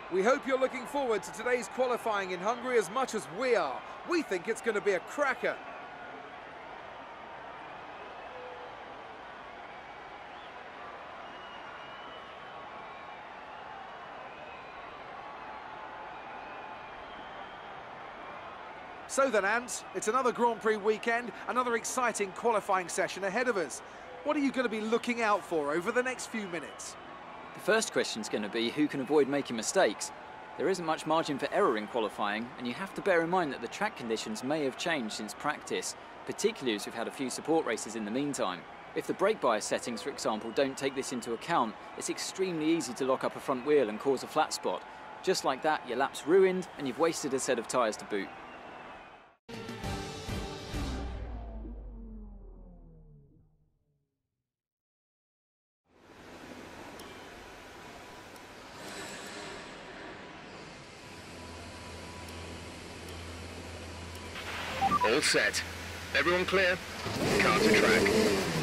We hope you're looking forward to today's qualifying in Hungary as much as we are. We think it's going to be a cracker. So then, Ant, it's another Grand Prix weekend, another exciting qualifying session ahead of us. What are you going to be looking out for over the next few minutes? The first question's going to be who can avoid making mistakes. There isn't much margin for error in qualifying, and you have to bear in mind that the track conditions may have changed since practice, particularly as we've had a few support races in the meantime. If the brake bias settings, for example, don't take this into account, it's extremely easy to lock up a front wheel and cause a flat spot. Just like that, your lap's ruined, and you've wasted a set of tyres to boot. All set. Everyone clear? Car to track.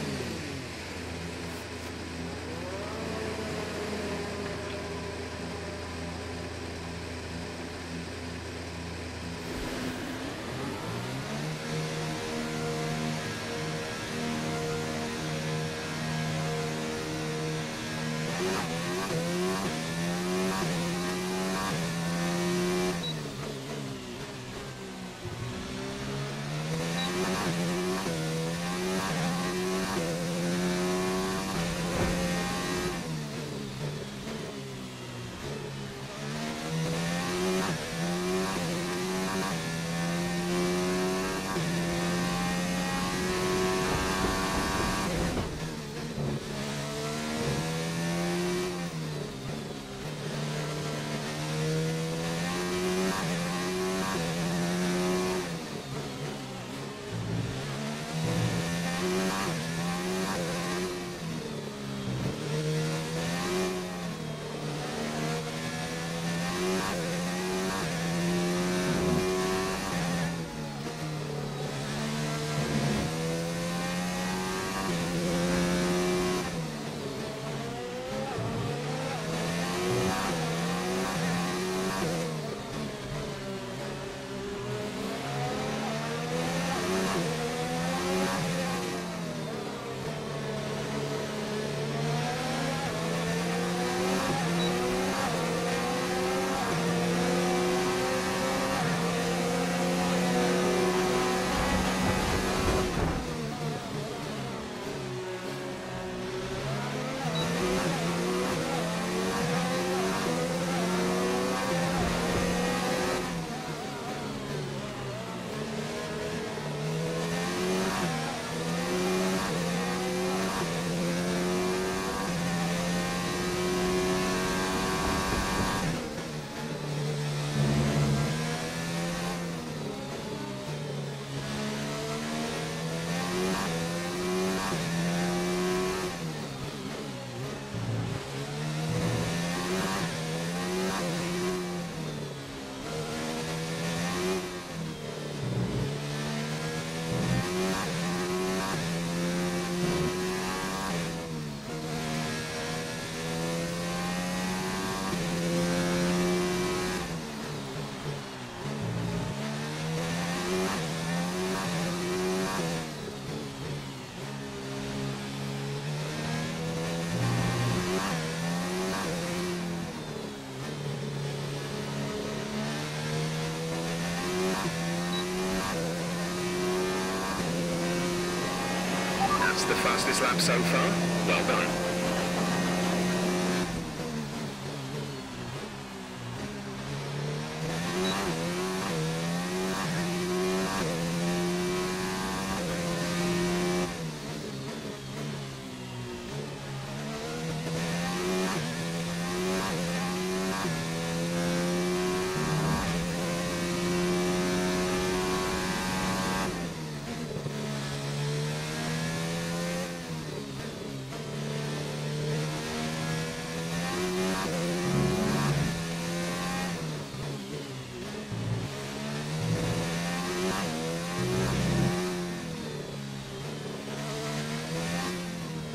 That's the fastest lap so far. Well done.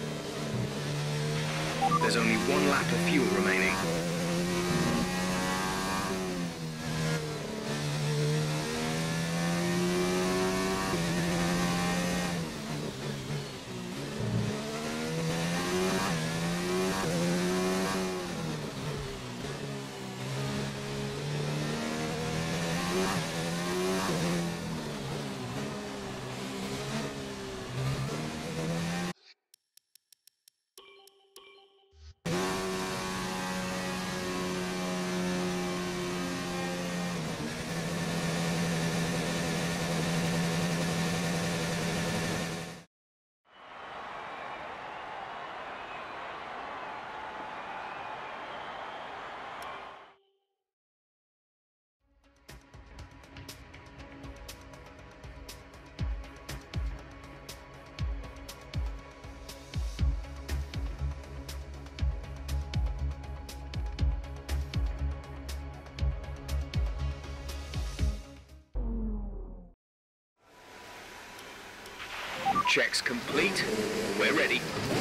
There's only one lap of fuel remaining. Checks complete. We're ready.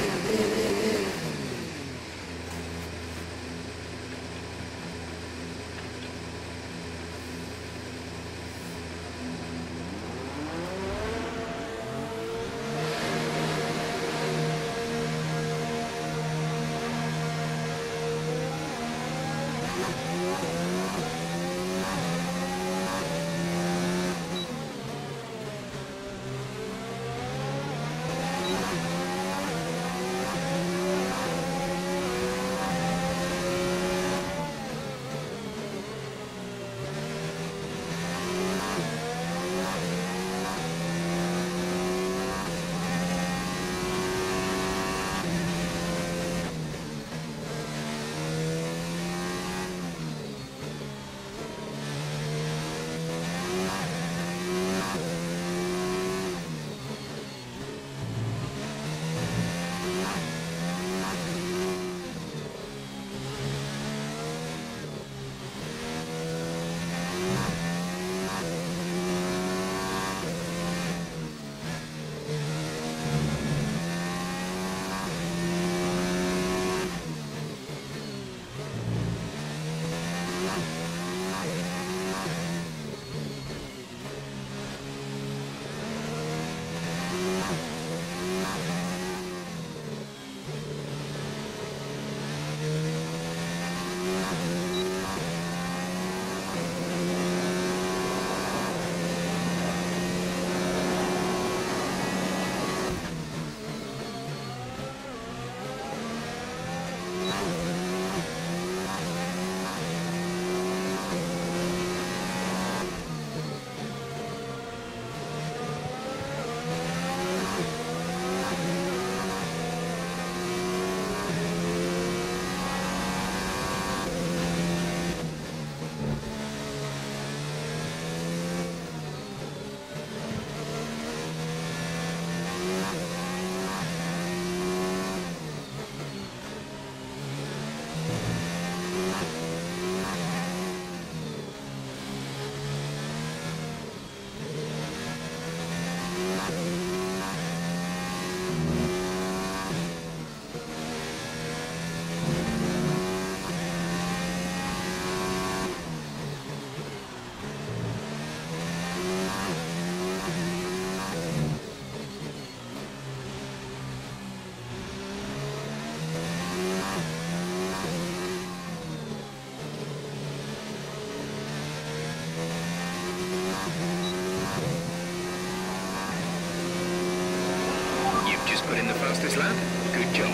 Put in the fastest lap. Good job.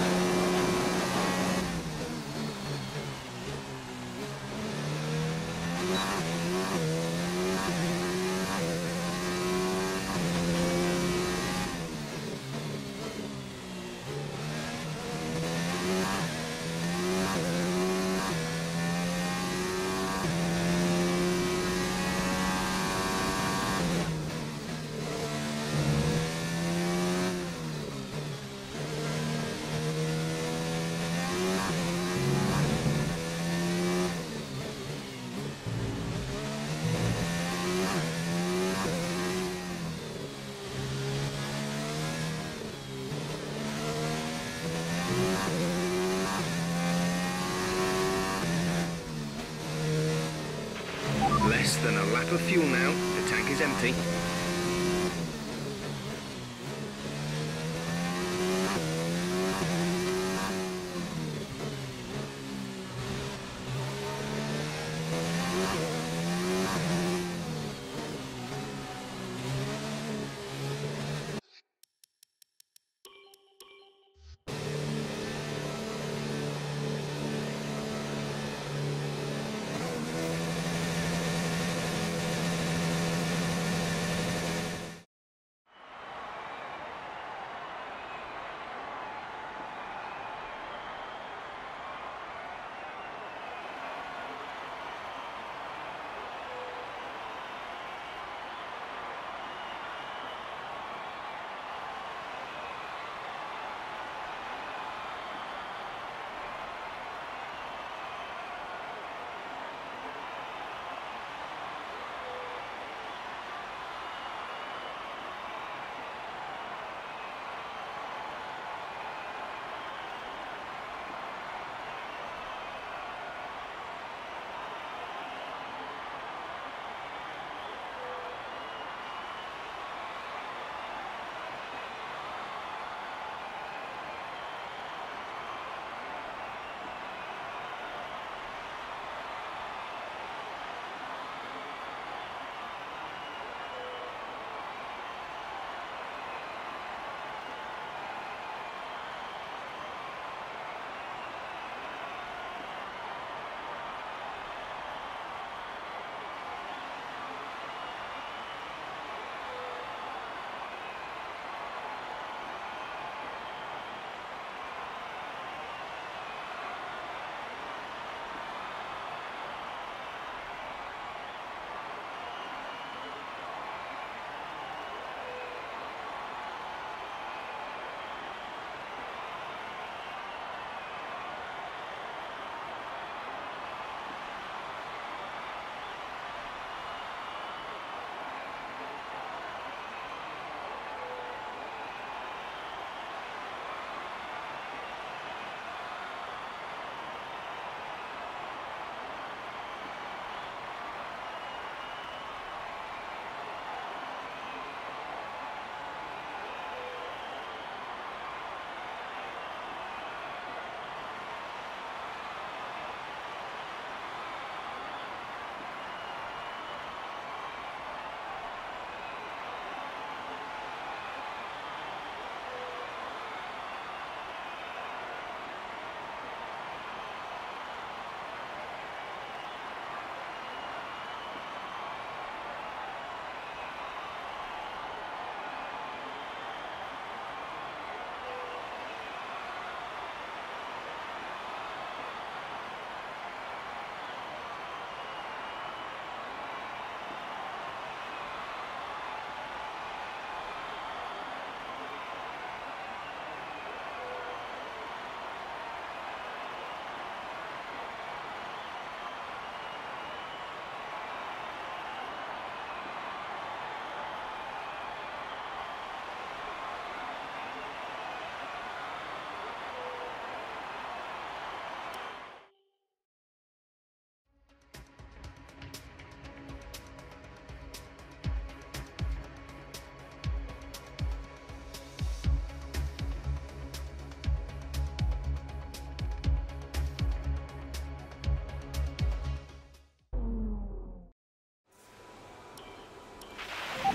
Less than a lap of fuel now. The tank is empty.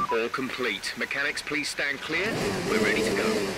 All complete. Mechanics, please stand clear. We're ready to go.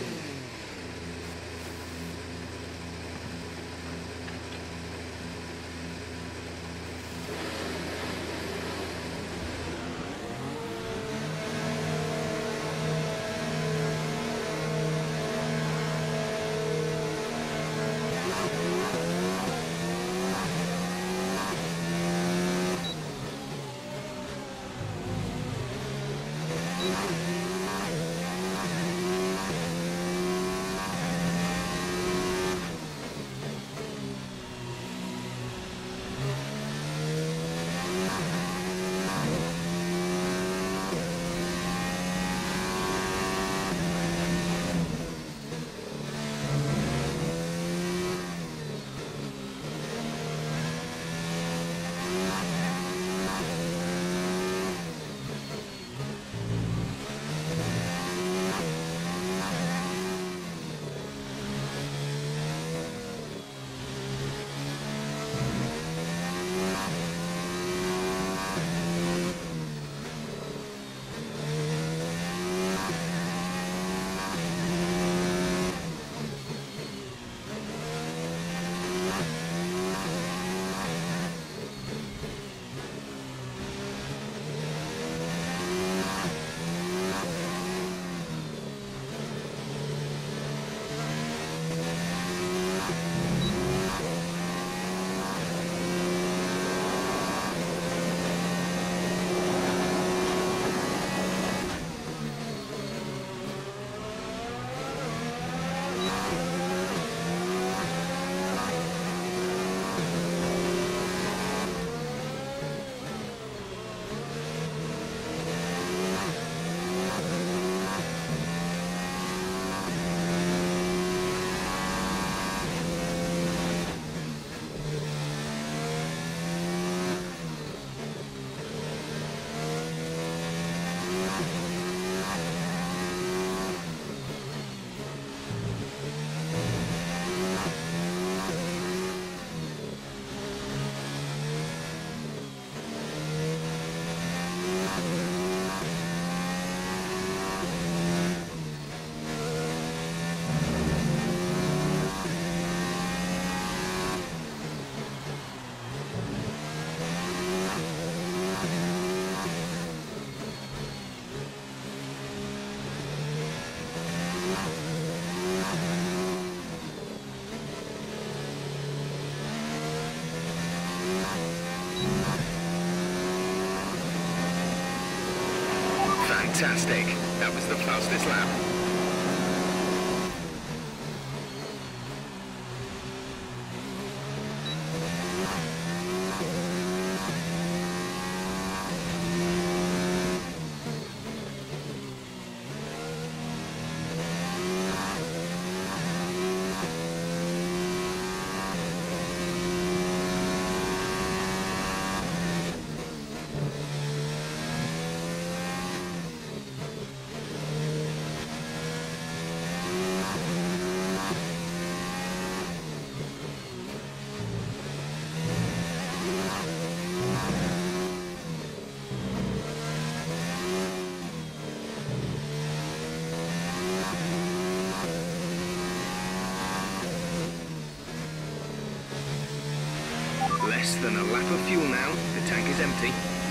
Fantastic. That was the fastest lap. Less than a lap of fuel now. The tank is empty.